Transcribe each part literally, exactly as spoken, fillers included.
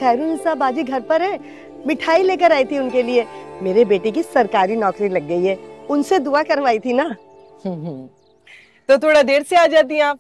खैरुनिसा बाजी घर पर है, मिठाई लेकर आई थी उनके लिए। मेरे बेटे की सरकारी नौकरी लग गई है, उनसे दुआ करवाई थी ना। तो थोड़ा देर से आ जाती आप।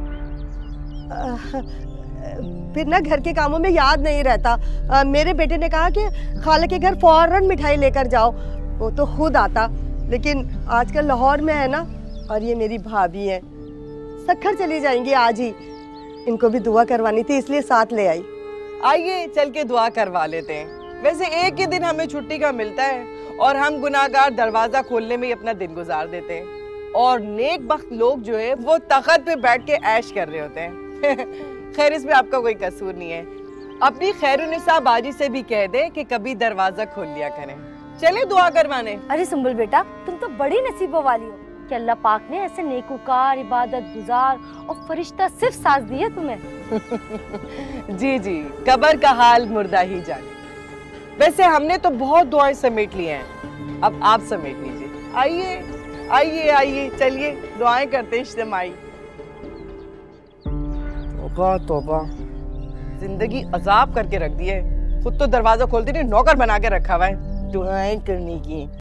फिर ना घर के कामों में याद नहीं रहता। आ, मेरे बेटे ने कहा कि खाला के घर फौरन मिठाई लेकर जाओ, वो तो खुद आता, लेकिन आजकल लाहौर में है ना, और ये मेरी भाभी है, सक्खर चली जाएंगी आज ही। इनको भी दुआ करवानी थी इसलिए साथ ले आई। आइए चल के दुआ करवा लेते हैं। वैसे एक ही दिन हमें छुट्टी का मिलता है और हम गुनाहगार दरवाजा खोलने में ही अपना दिन गुजार देते हैं, और नेक बख्त लोग जो है वो तख्त पे बैठ के ऐश कर रहे होते हैं। खैर इसमें आपका कोई कसूर नहीं है। अपनी खैरुनिसा बाजी से भी कह दे कि कभी दरवाजा खोल लिया करें। चले दुआ करवाने। अरे सुंबुल बेटा, तुम तो बड़ी नसीबों वाली हो कि अल्लाह पाक ने ऐसे नेकूकार, इबादत गुजार और फरिश्ता सिर्फ साथ दिए तुम्हें। जी जी, कब्र का हाल मुर्दा ही जाने। वैसे हमने तो बहुत दुआएं समेट ली हैं, अब आप समेट लीजिए। आइए आइए आइए, चलिए दुआएं करते इज्तिमाई। तौबा तौबा, जिंदगी अजाब करके रख दी है। खुद तो दरवाजा खोलती नहीं, नौकर बना के रखा हुआ है दुआएं करने की।